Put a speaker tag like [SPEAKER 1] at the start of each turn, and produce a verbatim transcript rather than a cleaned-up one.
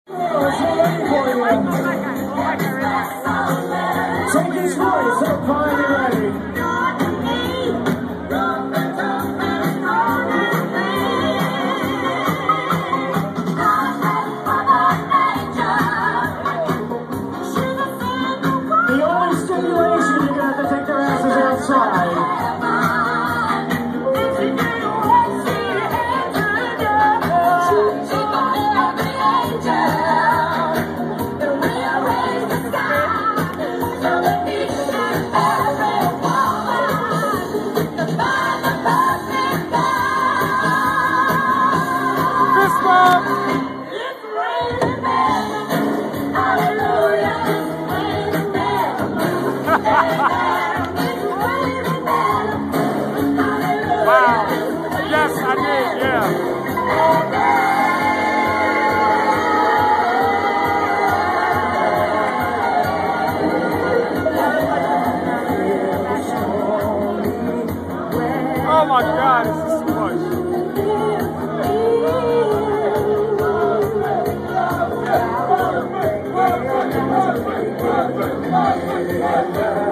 [SPEAKER 1] Take his voice up, finally ready. The only stipulation, you're gonna have to take their asses outside.
[SPEAKER 2] Wow. Yes, I did, yeah. Oh my God, this is too much.